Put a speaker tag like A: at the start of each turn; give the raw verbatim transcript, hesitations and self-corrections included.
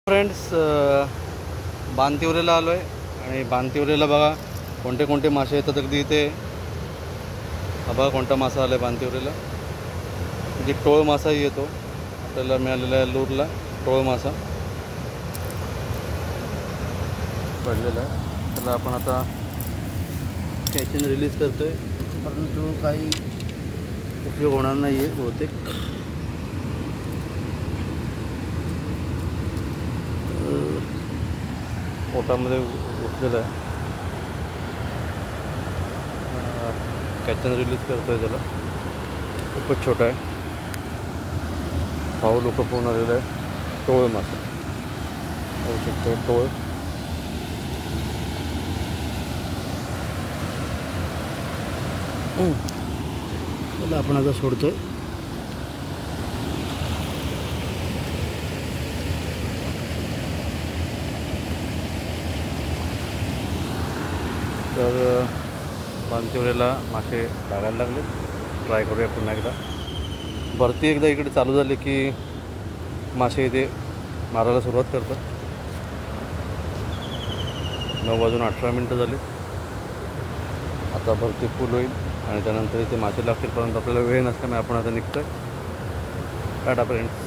A: Friends, बाणतिवरेला आलो आहे आणि बाणतिवरेला बघा कोणते कोणते मासे येतात. अगदी इथे हा बघा कोणता मासा आला आहे बाणतिवरेला. म्हणजे टोळ मासाही येतो आपल्याला मिळालेला आहे. लूरला टोळ मासा पडलेला आहे. त्याला आपण आता कॅच रिलीज करतो आहे, परंतु काही उपयोग होणार नाही आहे बहुतेक. पोटामध्ये उठलेलं आहे. कॅचन रिलीज करतो आहे त्याला. खूपच छोटा आहे. पाऊ लोक पोहून आलेलं आहे. टोळ मासा होऊ शकतो. टोळ त्याला आपण आता सोडतोय. तर बाणतिवरेला मासे लागायला लागले. ट्राय करूया पुन्हा एकदा. भरती एकदा इकडे चालू झाली की मासे इथे मारायला सुरुवात करतात. नऊ वाजून अठरा मिनटं झाली. आता भरती फुल होईल आणि त्यानंतर इथे मासे लागतील. परंतु आपल्याला वेळ नसल्यामुळे आपण आता निघतोय. Tata friends.